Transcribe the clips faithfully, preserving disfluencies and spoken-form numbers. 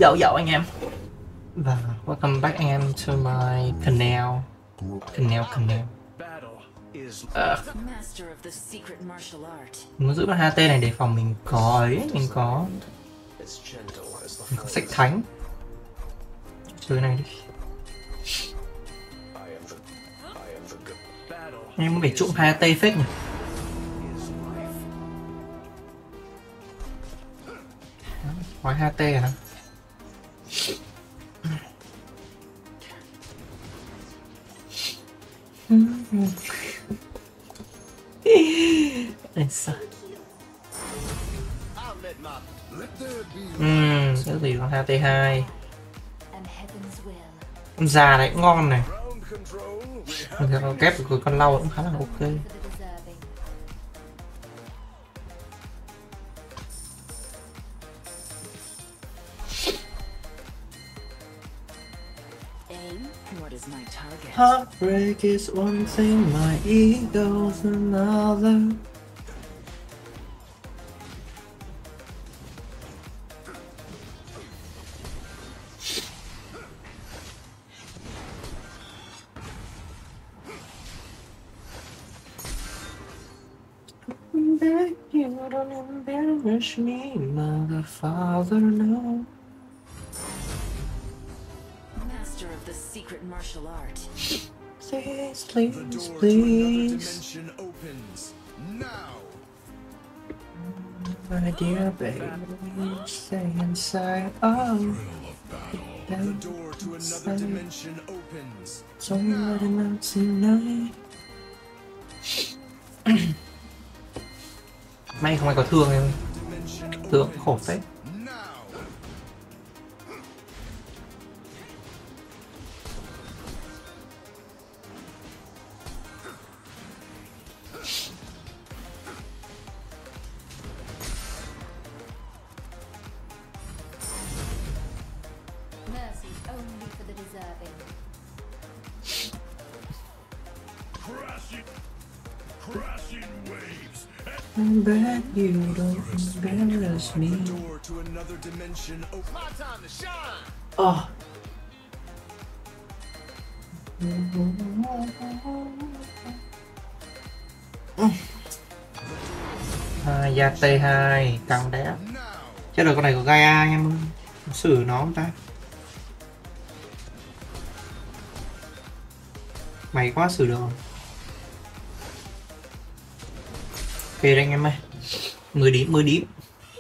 Dẫu dẫu anh em. Và welcome back anh em to my canal. Canal, canal. Uh, mình muốn giữ con hát tê này để phòng mình có ấy, mình có mình có sách thánh. Chơi này đi. Anh em muốn phải trụng hai tê phết nhỉ. Khói hát tê à. Ừm, cái gì con hát tê hai. Con già này cũng ngon này. Mình kép được con lau cũng khá là ok. Heartbreak is one thing, my ego's another. Beg you don't embarrass me, mother, father, no. Master of the secret martial art. Please, please, please. My dear baby, stay inside. Oh, the door to another dimension opens. Don't let him out tonight. May không ai có thương em. Thương khổ phết. I bet you don't embarrass me. Oh. À, da tê hai càng đẹp. Chết rồi, con này có Gaia anh em ơi. Xử nó không ta? Mày quá xử được không? Ok đây anh em ơi. mười điểm, mười điểm.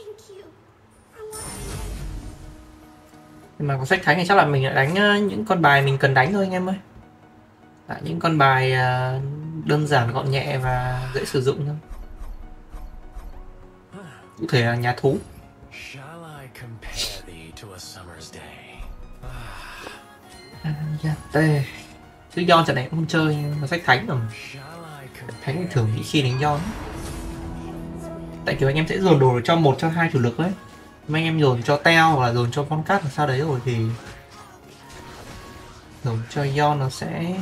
Nhưng mà có sách thánh thì chắc là mình lại đánh những con bài mình cần đánh thôi anh em ơi. Là những con bài đơn giản, gọn nhẹ và dễ sử dụng thôi. Cụ thể là nhà thú. À, tê. Chứ Yon trận này cũng không chơi mà sách thánh rồi. Thánh thì thường nghĩ khi đánh Yon. Tại kiểu anh em sẽ dồn đồ cho một cho hai chủ lực đấy. Mà anh em dồn cho Teo hoặc là dồn cho con cát là sao đấy rồi thì dồn cho Yon nó sẽ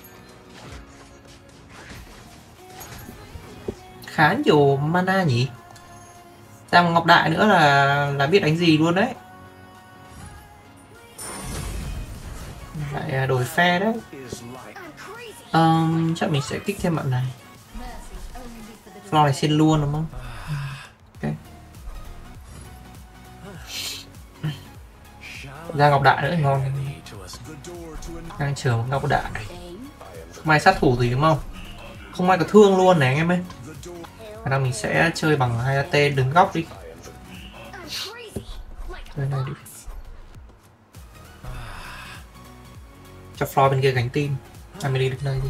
khá nhiều mana nhỉ. Tam Ngọc Đại nữa là là biết đánh gì luôn đấy. Lại đổi phe đấy. Um, chắc mình sẽ kích thêm bạn này. Floor này xin luôn đúng không? Ok. Ra Ngọc Đại nữa ngon. Đang chờ một Ngọc Đại. Không ai sát thủ gì đúng không? Không ai có thương luôn này anh em ơi. Khả năng mình sẽ chơi bằng hai a tê đứng góc đi. Đây này đi. Cho floor bên kia gánh team. Emily đứng đây đi.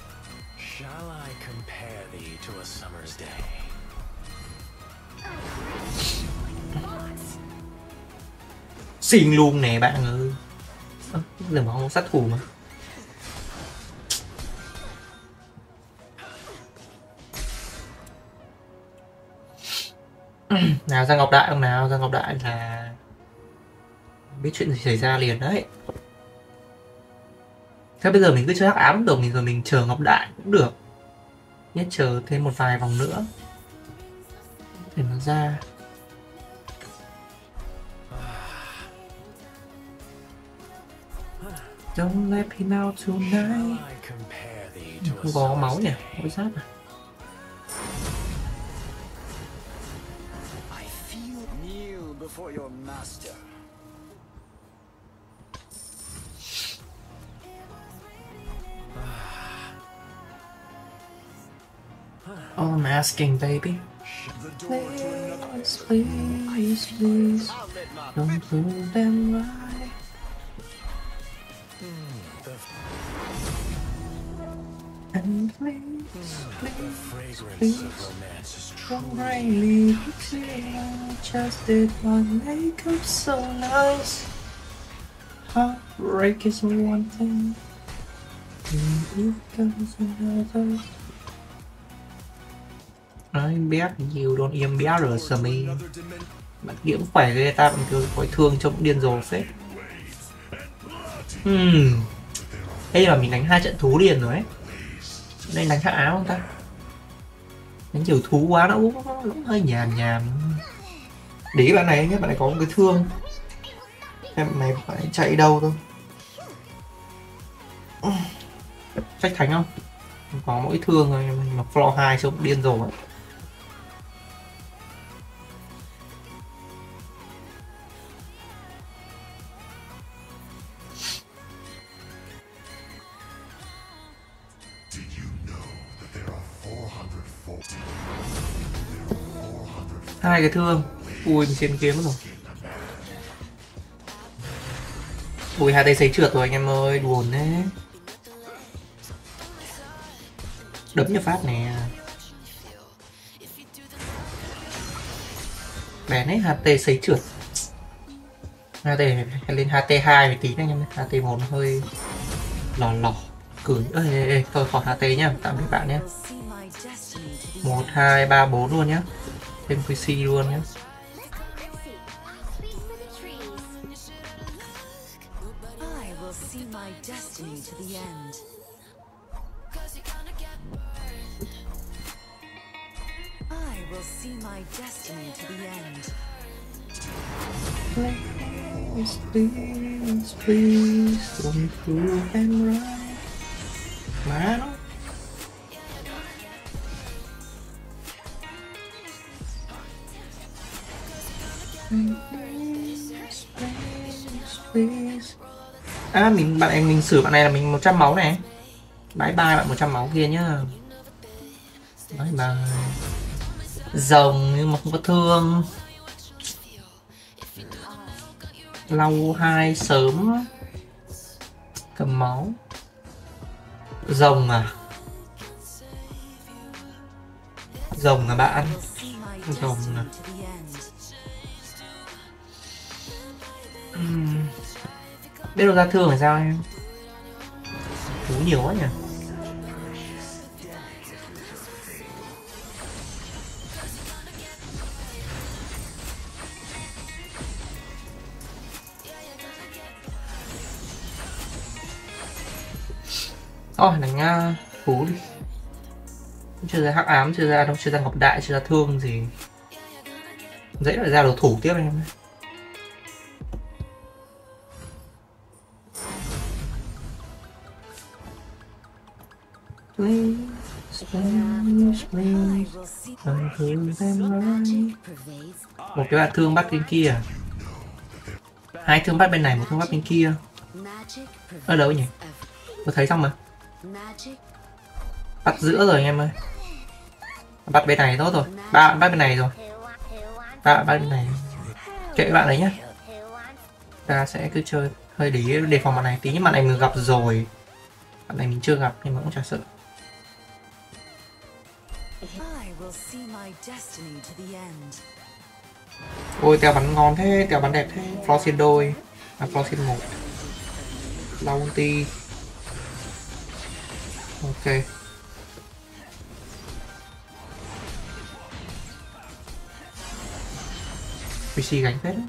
Xinh luôn nè bạn ơi. À, giờ mà không sát thủ mà. Nào ra Ngọc Đại không nào, ra Ngọc Đại là biết chuyện gì xảy ra liền đấy. Thế bây giờ mình cứ chơi hắc ám được, mình rồi mình chờ Ngọc Đại cũng được. Nhất chờ thêm một vài vòng nữa để nó ra. Don't let me know tonight. Không có máu nhỉ, mỗi giáp à. All I'm asking, baby. Please, please, please, don't prove them right. And please, please, please, don't bring me to you. Just did one makeup so nice. Heartbreak is one thing, and it comes another. Đấy, bé nhiều đòn im bé rồi sờ mi. Bạn kiếm khỏe ghê ta bạn cứ khói thương trông điên rồ phết. Hmm. Đây là mình đánh hai trận thú liền rồi ấy. Đây đánh hắc áo không ta? Đánh nhiều thú quá nó cũng, nó cũng hơi nhàm nhàm. Để ý bạn này nhé, bạn này có một cái thương. Em bạn này phải chạy đâu thôi. Trách thánh không? Có mỗi thương thôi mà floor hai trông điên rồ ấy. Hai cái thương. Ui mình trên kiếm rồi. Ui hai tay sấy trượt rồi anh em ơi, buồn đấy. Đấm cho phát nè. Bén ấy, hát tê sấy trượt. hát tê lên hát tê hai một tí anh em. hát tê một hơi lò lò cười. Ê, ê, ê, thôi khỏi hát tê nhá, tạm biệt bạn nhé. Một hai ba bốn luôn nhá. Thêm quy xê luôn nhá. Please, please, please, don't prove them right. Má nó. Please, please, please. À mình bạn em mình xử bạn này là mình một trăm máu này. Bye bye bạn một trăm máu kia nhá. Bye bye. Rồng nhưng mà không có thương. Lau hai sớm. Cầm máu. Rồng à? Rồng à bạn? Rồng à? Uhm. Biết đâu ra thương là sao em? Thú nhiều quá nhỉ? Thôi oh, đánh uh, thú đi. Chưa ra hắc ám, chưa ra đâu, chưa ra ngọc đại, chưa ra thương gì. Dễ lại ra đồ thủ tiếp em. Please, please, please, don't prove them right. Một cái bạn thương bắt bên kia. Hai thương bắt bên này, một thương bắt bên kia. Ở đâu nhỉ? Tôi thấy xong mà. Bắt giữa rồi anh em ơi. Bắt bên này tốt rồi. Ba bắt bên này rồi. Ba bắt bên này. Kệ bạn đấy nhá. Ta sẽ cứ chơi hơi để ý đề phòng bạn này tí, nhưng bạn này mình gặp rồi. Bạn này mình chưa gặp nhưng mà cũng chả sợ. Ôi tèo bắn ngon thế, tèo bắn đẹp thế. Florcin đôi. À Florcin một. Lau ulti. Ok. pê xê gánh phết đấy.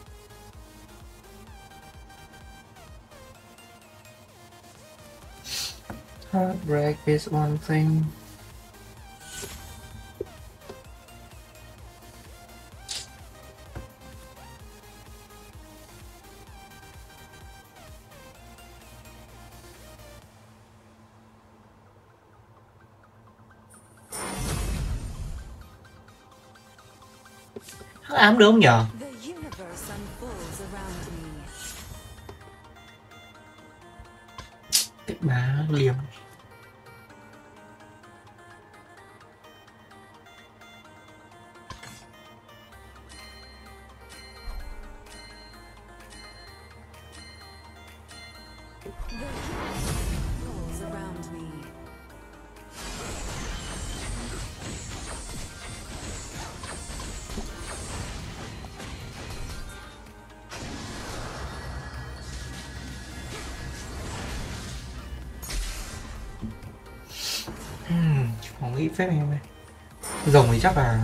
Heartbreak is one thing. Hắc ám được không nhở? The universe unfolds around me. Cái má liềm. The universe rolls around me. Hmm, không nghĩ phép em ơi. Rồng thì chắc là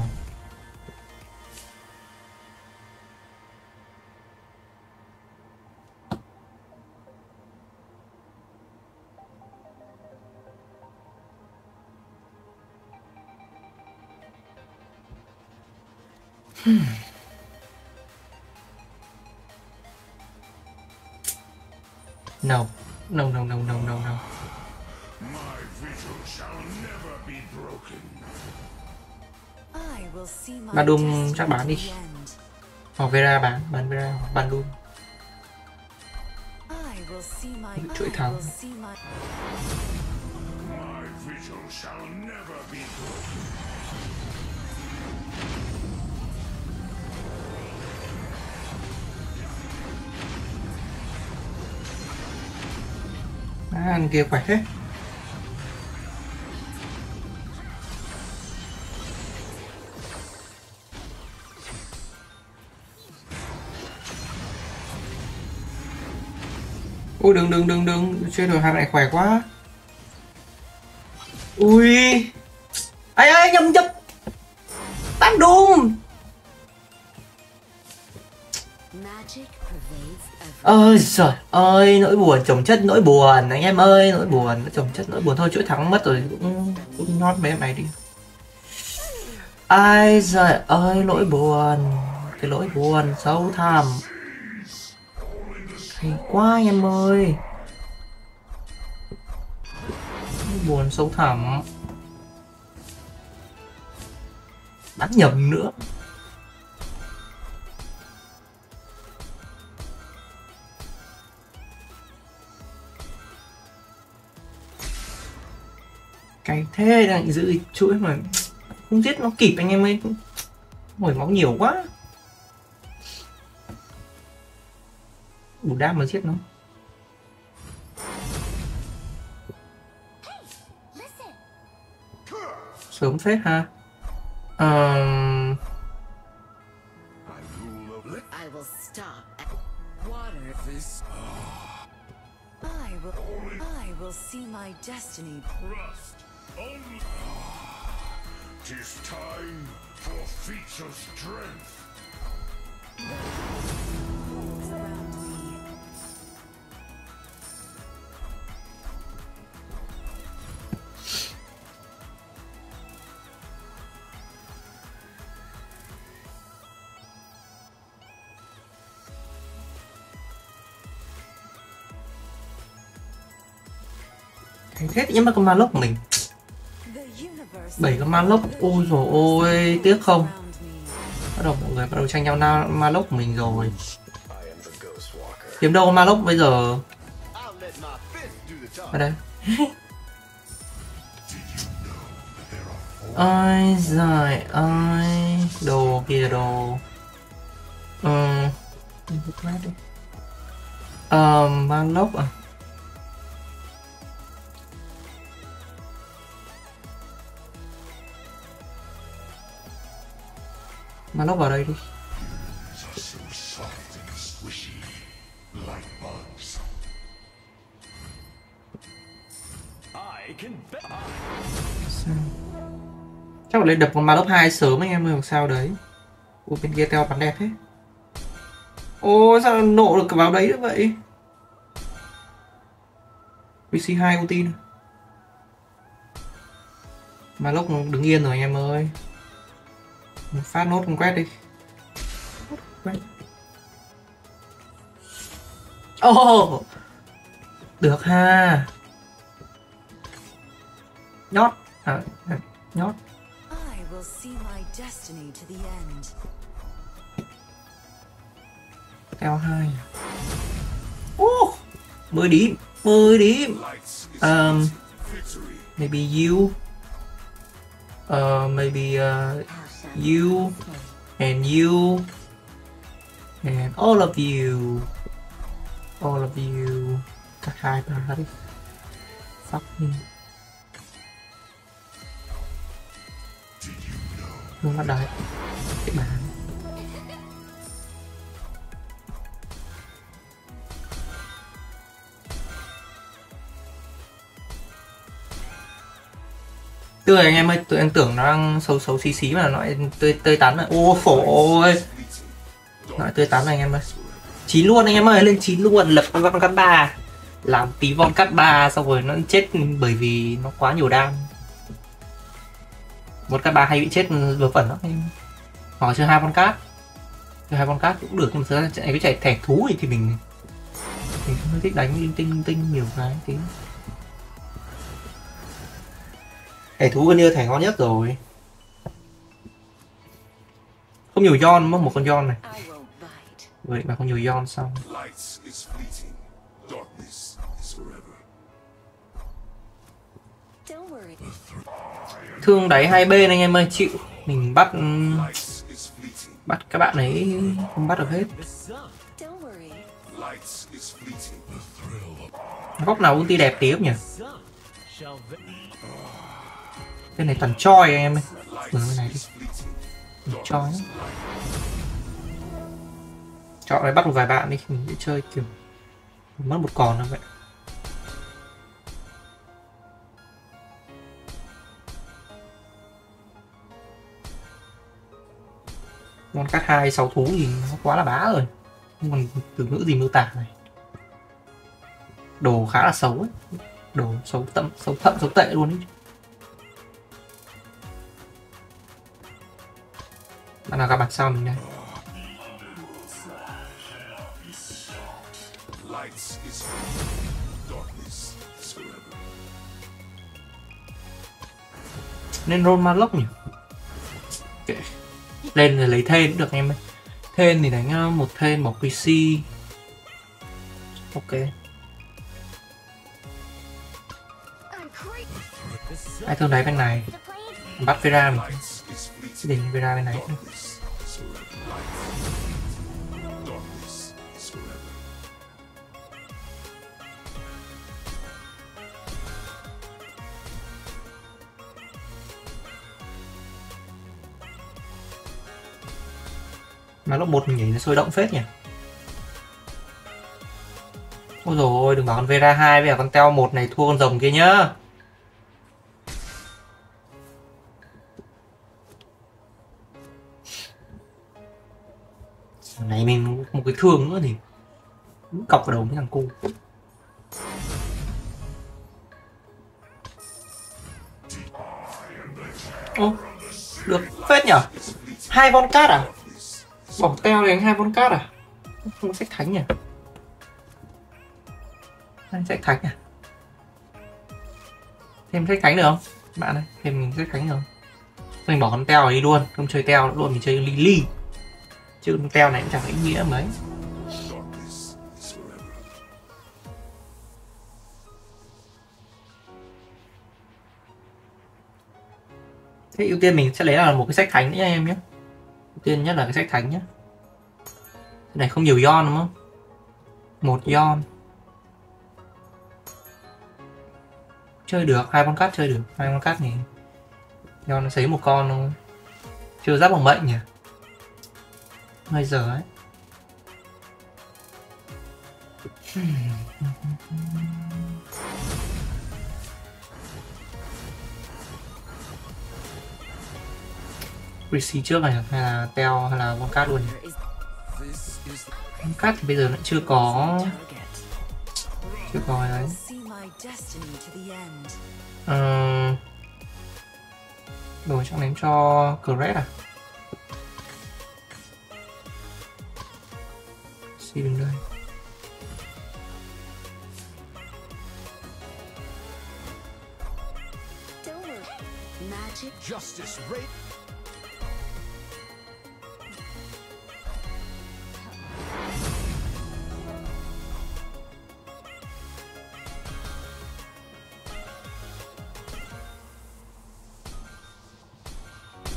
hmm. No, no, no, no, no, no, no. My vigil shall never be broken. I will see my Ba Doom destiny chắc bán to đi. the end. Hoặc Vera bán, bán Vera, bán luôn. I will see my Chuỗi I thắng. will see my My vigil shall never be broken. À, anh kia khỏe thế. Ui đừng đừng đừng đừng, chơi đổi hai này khỏe quá. Ui. Ai ai nhầm nhầm. Bắn Doom. magic pervades every. Ơi trời ơi, nỗi buồn chồng chất nỗi buồn anh em ơi, nỗi buồn chồng chất nỗi buồn thôi, chuỗi thắng mất rồi cũng cũng nhót mấy em này đi. Ai giời ơi, nỗi buồn, cái nỗi buồn sâu thẳm. Hay quá anh em ơi. Nỗi buồn sâu thẳm. Bắn nhầm nữa. Cái thế đang giữ chuỗi mà không giết nó kịp anh em ơi, hồi máu nhiều quá, đủ đam mà giết nó. Sớm phết ha. Um... I rule over I will stop at water. this I will I will see my destiny. crust. Only. Tis time for feats of strength. Rolls around me. Thành thế nhưng mà con ma lốc của mình The universe bảy con ma lốc, ôi rồi ôi tiếc không. around me. Bắt đầu mọi người bắt đầu tranh nhau na ma lốc của mình rồi. Kiếm đâu con ma lốc bây giờ. Ở đây. Ôi giời ơi, đồ kìa đồ. Ừ. Ờ, ma lốc à? Ma lốc vào đây đi. So soft and squishy, like bugs. I can bet. Sao? Chắc là lên đập con ma lốc hai sớm anh em ơi, sao đấy. Ủa bên kia teo bắn đẹp thế. Ô sao nộ được vào đấy nữa vậy. vê xê hai ulti nữa. Ma lốc đứng yên rồi anh em ơi. Phát nốt con quét đi. Quét. Ồ, được ha. Nhót à, nhót. I will see my destiny to the end. Teo hai. Ô, mười điểm, mười điểm. Um, maybe you, uh, maybe uh, you and you and all of you, all of you. Các hai ba đi. Fuck me. Luôn bắt đấy. Cái bàn. Tươi anh em ơi, tụi em tưởng nó đang xấu xấu xí xí mà nó lại tươi tươi tắn này. Ô phổ ơi. Nó lại tươi tắn này anh em ơi. Chín luôn anh em ơi, lên chín luôn, lập con con cắt ba. Làm tí von cắt ba xong rồi nó chết bởi vì nó quá nhiều đam. Một cắt ba hay bị chết vớ vẩn lắm em. Họ chơi hai con cát. Chơi hai con cát cũng được, nhưng mà thực ra cái chạy thẻ thú thì mình mình không thích đánh linh tinh linh tinh nhiều cái tí. Thẻ thú gần như thẻ ngon nhất rồi. Không nhiều Yon, mất một con Yon này. Vậy mà không nhiều Yon xong. Thương đáy hai bên anh em ơi, chịu. Mình bắt bắt các bạn ấy không bắt được hết. Góc nào ulti đẹp tí không nhỉ? Cái này toàn choi anh em ơi. Mở cái này đi. Choi. Chọn này bắt một vài bạn đi, mình sẽ chơi kiểu mất một con nữa vậy. Con cắt hai sáu thú thì nó quá là bá rồi. Không còn từ ngữ gì miêu tả này. Đồ khá là xấu ấy. Đồ xấu tậm, xấu thậm, xấu tệ luôn ấy. Bạn nào gặp mặt sau mình đây. Nên roll Malok nhỉ? Okay. Lên rồi lấy thêm cũng được em ơi. Thêm thì đánh một thêm một pê xê. Ok. Ai thương đáy bên này. Bắt Vera mình. Sẽ để Vera bên này. Mà lúc một mình nhảy nó sôi động phết nhỉ. Ôi dồi ôi, đừng bảo con Vera hai với cả con Teo một này thua con rồng kia nhá. Này mình một cái thương nữa thì cọc vào đầu với thằng cu. Ô, được phết nhở. Hai von cát à? Bỏ Teo đánh hai von cát à? Không có sách thánh nhỉ? Sách thánh à? Thêm sách thánh được không? Bạn ơi, thêm mình sách thánh được không? Mình bỏ con Teo đi luôn, không chơi Teo nữa luôn, mình chơi Lily. Chứ con Teo này cũng chẳng có ý nghĩa mấy. Thế ưu tiên mình sẽ lấy là một cái sách thánh nữa nha em nhé. Ưu tiên nhất là cái sách thánh nhé. Cái này không nhiều Yon đúng không? Một Yon. Chơi được, hai con cát chơi được, hai con cát này. Yon nó sấy một con thôi. Chưa giáp bằng mệnh nhỉ? Bây giờ ấy. Receive trước này hay là Teo hay là con cát luôn nhỉ? Con cát thì bây giờ nó chưa có. Chưa có đấy. Ờ... Rồi chắc ném cho Cret à? Xì đứng đây.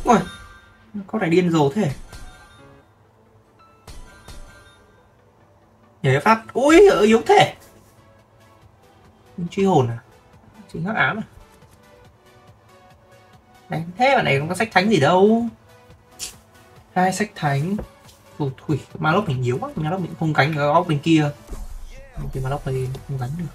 Ui, con này điên rồ thế. Nhảy phát. Ui, yếu thế. Truy hồn à? Chính hắc ám à? Đánh thế bạn này không có sách thánh gì đâu. Hai sách thánh. Phù thủy. Ma lốc mình yếu quá. Ma lốc mình không cánh ở góc bên kia. Cái ma lốc này không gánh được.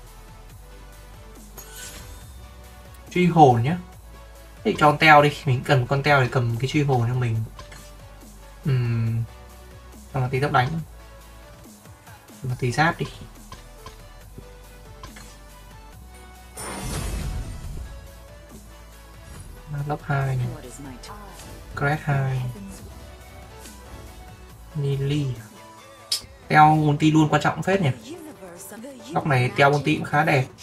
Truy hồn nhá. Thế cho con teo đi. Mình cần một con teo để cầm cái truy hồn cho mình. Ừm. Xong là tí tốc đánh. Một tí giáp đi. Lốc hai này. Crash hai. Nili. Teo ulti luôn quan trọng phết nhỉ. Góc này teo ulti cũng khá đẹp.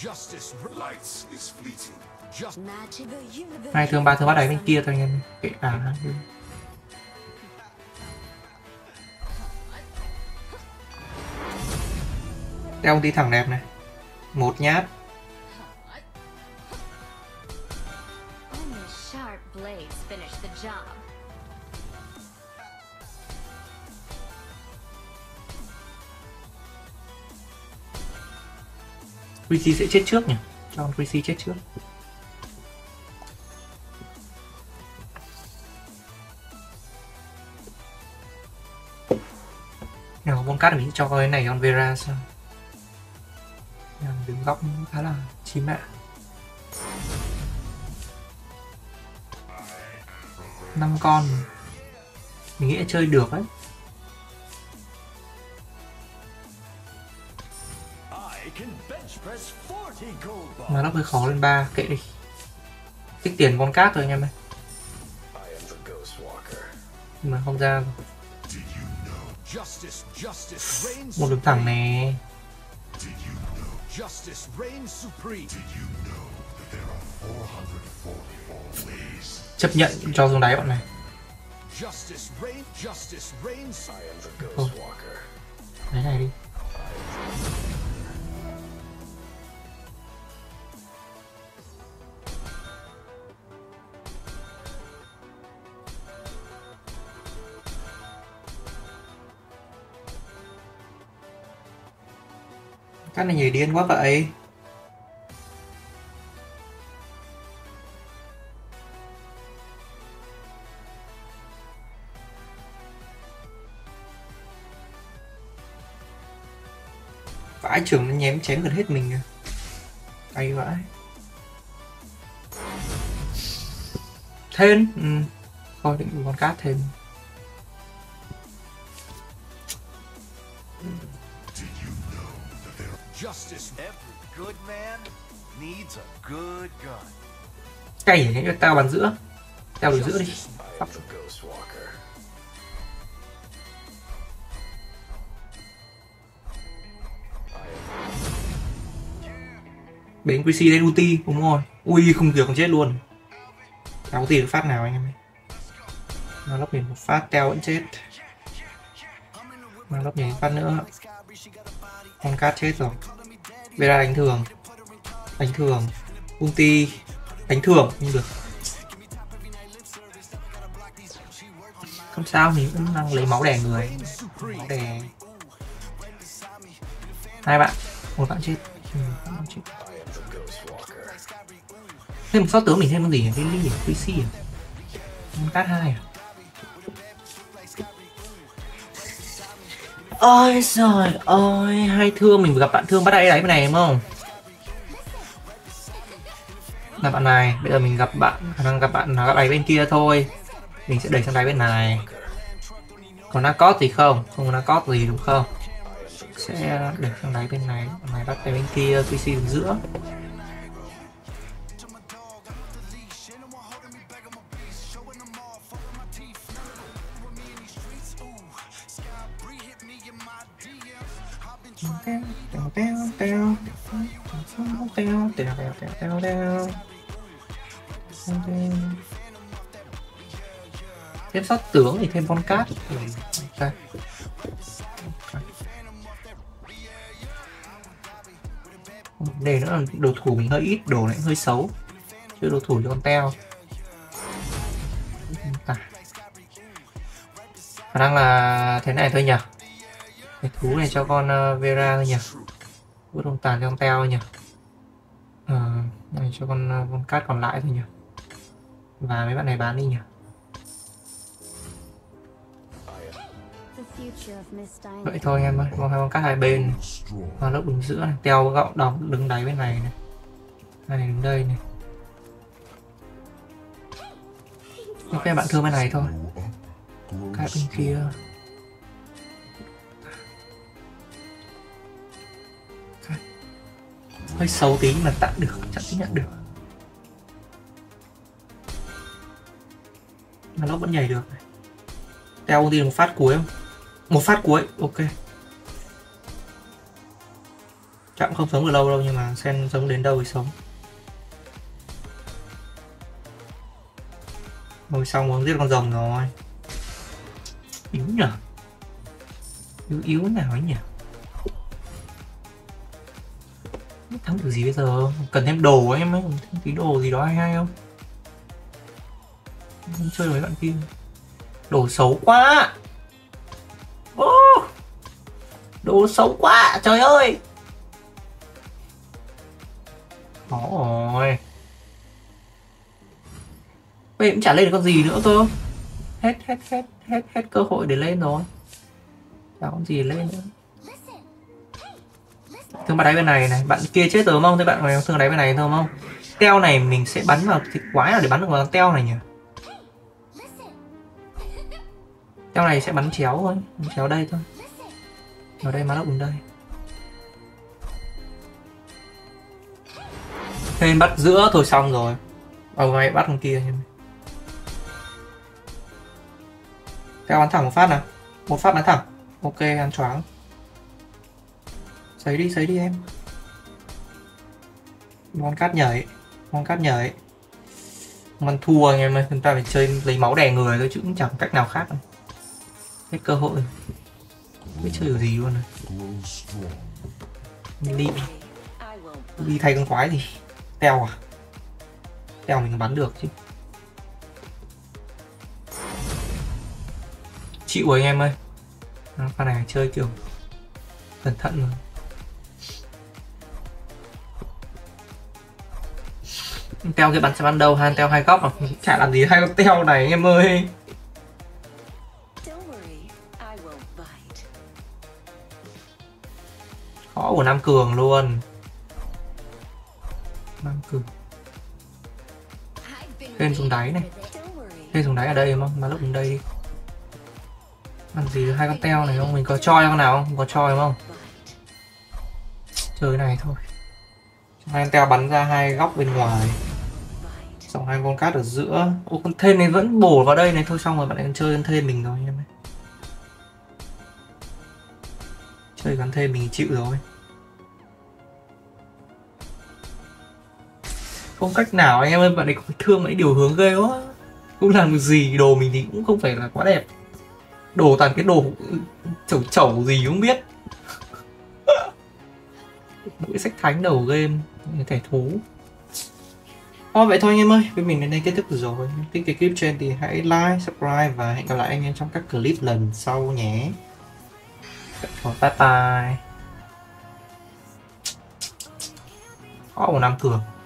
Hai thương ba thương bắt đáy bên kia thôi anh em. Kệ cả. Teo ulti thẳng đẹp này. Một nhát. Chrissy sẽ chết trước nhỉ? Cho con Chrissy chết trước. Nào con cát mình cho cái này con Vera sao? Đứng góc khá là chí mạng. Năm con mình nghĩ là chơi được đấy. Mà nó hơi khó lên ba, kệ đi. Tích tiền con cát thôi anh em ơi. Mà không ra. Một đường thẳng nè. Chấp nhận cho xuống đáy bọn này. Thôi. Đấy này đi. Các này nhảy điên quá vậy. Vãi trưởng nó nhém chém gần hết mình kìa. Cay vãi. Thêm. Ừ. Thôi định con cát thêm. Cay nhỉ, cho tao bàn giữa. Tao bàn giữa đi. Pháp. Bến quy xê lên ulti, đúng rồi. Ui không được còn chết luôn. Tao có tiền phát nào anh em ơi. Nó lốc mình một phát teo vẫn chết. Nó lốc mình phát nữa. Con cát chết rồi. Vera đánh thường. Đánh thường. Ulti. Đánh thường nhưng được. Không sao, mình cũng đang lấy máu đè người. Máu đè. Hai bạn. Một bạn chết. Ừ, bạn chết. Thêm một sót tướng mình thêm con gì nhỉ? Lily à? quy xê à? Con cát hai à? Ôi trời ơi, hai thương mình vừa gặp bạn thương bắt đáy đáy bên này đúng không? Là bạn này, bây giờ mình gặp bạn, khả năng gặp bạn là gặp đáy bên kia thôi. Mình sẽ đẩy sang đáy bên này. Còn Narcos gì không? Không có Narcos gì đúng không? Sẽ đẩy sang đáy bên này, bạn này bắt đáy bên kia, quy xê đứng giữa. Teo teo teo teo teo teo teo teo teo. Thêm sót tướng thì thêm con cát. Okay. Vấn đề nữa là đồ thủ mình hơi ít, đồ này hơi xấu. Chứ đồ thủ cho con teo. Khả năng là thế này thôi nhỉ. Cái thú này cho con uh, Vera thôi nhỉ. Vứt đồng tàn cho con teo thôi nhỉ. Ờ, này cho con uh, con cát còn lại thôi nhỉ. Và mấy bạn này bán đi nhỉ. Vậy thôi anh em ơi, có hai con cát hai bên, hoa lớp đứng giữa này, teo gọng đóng đứng đáy bên này này, hai này đứng đây này. Ok bạn thương bên này thôi, cái bên kia hơi xấu tí mà tạm được, chẳng chấp nhận được. Mà nó vẫn nhảy được này. Teo đi một phát cuối không? Một phát cuối, ok. Chắc không sống được lâu đâu nhưng mà xem sống đến đâu thì sống. Rồi xong muốn giết con rồng rồi. Yếu nhỉ? Yếu yếu nào ấy nhỉ? Thắng được gì bây giờ? Cần thêm đồ ấy, em ấy, thêm tí đồ gì đó hay hay không? Không chơi với bạn kia. Đồ xấu quá. Ô, đồ xấu quá, trời ơi. Khó rồi. Bây cũng chả lên được con gì nữa cơ. Hết hết hết hết hết cơ hội để lên rồi. Chả con gì lên nữa. Thương bạn đáy bên này này, bạn kia chết rồi không? Thế bạn này thương đáy bên này thôi không? Teo này mình sẽ bắn vào thịt quái nào để bắn được vào con teo này nhỉ? Teo này sẽ bắn chéo thôi, bắn chéo đây thôi. Ở đây má lốc đứng đây. Thêm bắt giữa thôi xong rồi. Ở ngay bắt con kia nhưng Teo bắn thẳng một phát nào. Một phát bắn thẳng. Ok, ăn choáng. Sấy đi, sấy đi em. Con cát nhảy. Con cát nhảy. Mình thua anh em ơi, chúng ta phải chơi lấy máu đè người thôi chứ cũng chẳng cách nào khác. Hết cơ hội. Không biết chơi kiểu gì luôn rồi. Mình đi. Đi thay con quái gì? Teo à? Teo mình bắn được chứ. Chịu rồi anh em ơi. Pha này chơi kiểu cẩn thận rồi. Teo kia bắn sẽ bắn đâu? Hai teo hai góc à? Chả làm gì hai con teo này anh em ơi. Khó của Nam Cường luôn. Nam Cường. Lên xuống đáy này. Lên xuống đáy ở đây đúng không? Mà lúc đến đây đi. Làm gì hai con teo này không? Mình có choi con nào không? Có choi đúng không? Chơi này thôi. Hai con teo bắn ra hai góc bên ngoài. Xong hai con cát ở giữa. Ô con thêm này vẫn bổ vào đây này. Thôi xong rồi bạn ấy chơi con thêm mình rồi em ơi. Chơi con thêm mình chịu rồi. Không cách nào anh em ơi, bạn ấy có thương mấy điều hướng ghê quá. Cũng làm được gì, đồ mình thì cũng không phải là quá đẹp. Đồ toàn cái đồ chẩu chẩu gì không biết. Mỗi sách thánh đầu game, kẻ thú. Thôi vậy thôi anh em ơi, với mình đến đây kết thúc rồi. Thích cái clip trên thì hãy like, subscribe và hẹn gặp lại anh em trong các clip lần sau nhé. Rồi, bye bye. Khó của Nam Cường.